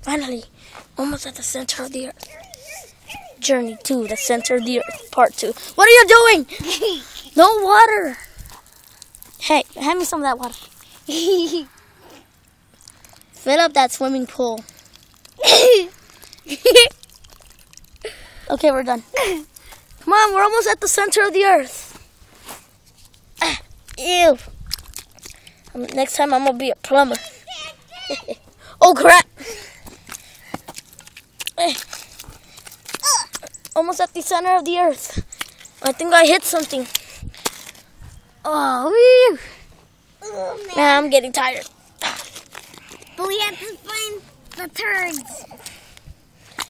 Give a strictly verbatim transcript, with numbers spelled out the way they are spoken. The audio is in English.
Finally, almost at the center of the earth. Journey to the center of the earth, part two. What are you doing? No water. Hey, hand me some of that water. Fill up that swimming pool. Okay, we're done. Come on, we're almost at the center of the earth. Ew. Um, next time I'm going to be a plumber. Oh, crap. Almost at the center of the earth. I think I hit something. Oh, wee. Oh, man. Man, I'm getting tired. But we have to find the turds.